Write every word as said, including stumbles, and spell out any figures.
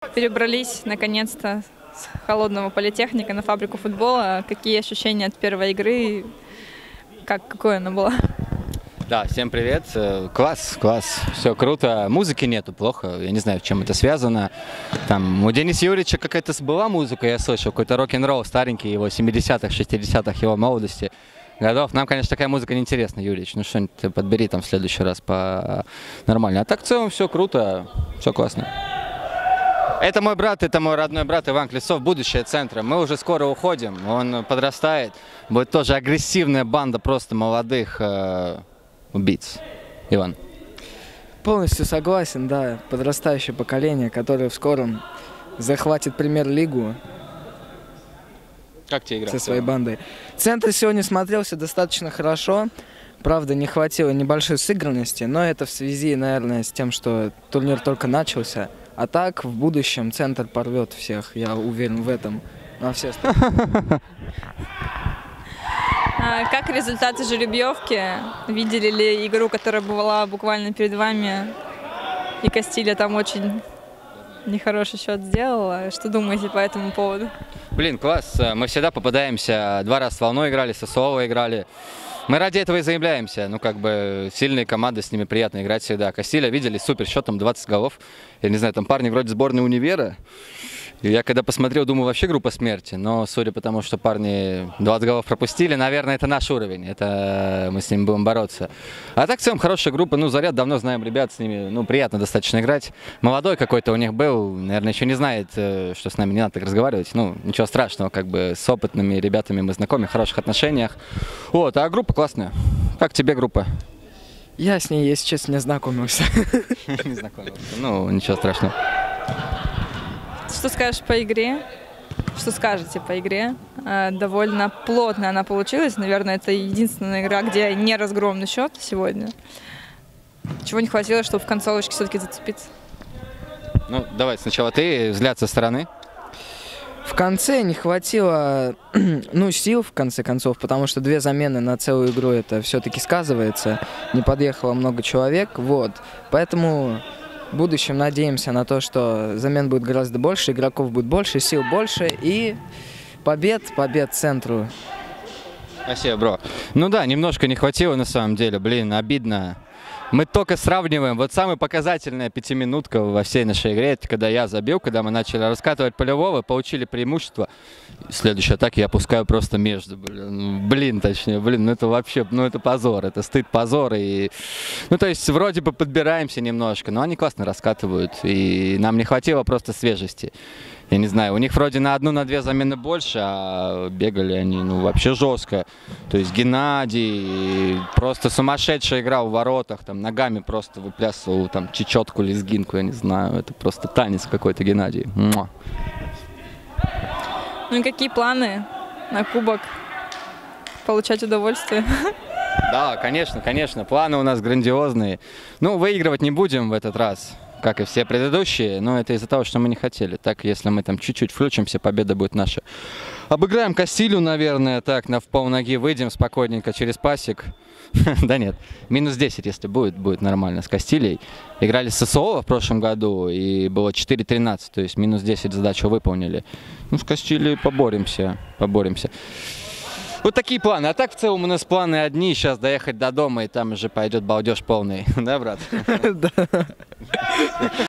Перебрались наконец-то с холодного политехника на фабрику футбола. Какие ощущения от первой игры? Как, какое она была? Да, всем привет. Класс, класс. Все круто. Музыки нету, плохо. Я не знаю, с чем это связано. Там у Дениса Юрьевича какая-то была музыка, я слышал. Какой-то рок-н-ролл старенький, его семидесятых, шестидесятых, его молодости годов. Нам, конечно, такая музыка неинтересна, Юрьевич. Ну что-нибудь ты подбери там в следующий раз по нормально. А так в целом все круто, все классно. Это мой брат, это мой родной брат Иван Клесов, будущее центра. Мы уже скоро уходим, он подрастает. Будет тоже агрессивная банда просто молодых э, убийц. Иван. Полностью согласен, да. Подрастающее поколение, которое в скором захватит премьер-лигу. Как тебе игра? Со своей бандой. Центр сегодня смотрелся достаточно хорошо. Правда, не хватило небольшой сыгранности, но это в связи, наверное, с тем, что турнир только начался. А так, в будущем центр порвет всех, я уверен в этом. На все А как результаты жеребьевки? Видели ли игру, которая была буквально перед вами? И Кастилья там очень нехороший счет сделала. Что думаете по этому поводу? Блин, класс. Мы всегда попадаемся. Два раза с Волной играли, с СО играли. Мы ради этого и заявляемся. Ну, как бы, сильные команды, с ними приятно играть всегда. Кастилья видели, супер, счетом двадцать голов. Я не знаю, там парни вроде сборной универа. И я когда посмотрел, думаю, вообще группа смерти. Но судя по тому, что парни двадцать голов пропустили, наверное, это наш уровень. Это мы с ними будем бороться. А так, в целом, хорошая группа. Ну, Заряд, давно знаем ребят, с ними, ну, приятно достаточно играть. Молодой какой-то у них был. Наверное, еще не знает, что с нами не надо так разговаривать. Ну, ничего страшного, как бы, с опытными ребятами мы знакомы, в хороших отношениях. Вот, а группа классная. Как тебе группа? Я с ней, если честно, не знакомился. Не знакомился. Ну, ничего страшного. Что скажешь по игре? Что скажете по игре? Довольно плотно она получилась. Наверное, это единственная игра, где не разгромный счет сегодня. Чего не хватило, чтобы в концовочке все-таки зацепиться? Ну, давай сначала ты, взгляд со стороны. В конце не хватило, ну, сил, в конце концов, потому что две замены на целую игру, это все-таки сказывается. Не подъехало много человек, вот. Поэтому в будущем надеемся на то, что замен будет гораздо больше, игроков будет больше, сил больше и побед, побед центру. Спасибо, бро. Ну да, немножко не хватило на самом деле, блин, обидно. Мы только сравниваем. Вот самая показательная пятиминутка во всей нашей игре, это когда я забил, когда мы начали раскатывать полевого, получили преимущество. Следующей атаке я опускаю просто между. Блин, блин, точнее, блин, ну это вообще, ну это позор, это стыд, позор. И, ну то есть вроде бы подбираемся немножко, но они классно раскатывают, и нам не хватило просто свежести. Я не знаю, у них вроде на одну, на две замены больше, а бегали они, ну, вообще жестко. То есть Геннадий просто сумасшедшая игра в воротах, там ногами просто выплясывал, там, чечетку, лезгинку, я не знаю. Это просто танец какой-то, Геннадий. Муа. Ну и какие планы на кубок? Получать удовольствие? Да, конечно, конечно, планы у нас грандиозные. Ну, выигрывать не будем в этот раз, как и все предыдущие, но это из-за того, что мы не хотели. Так, если мы там чуть-чуть включимся, победа будет наша. Обыграем Кастилью, наверное, так, на в полноги выйдем спокойненько через пасик. Да нет, минус десять, если будет, будет нормально с Кастильей. Играли с СО в прошлом году, и было четыре тринадцать, то есть минус десять задачу выполнили. Ну, с Кастильей поборемся, поборемся. Вот такие планы. А так, в целом, у нас планы одни. Сейчас доехать до дома, и там уже пойдет балдеж полный. Да, брат? Да.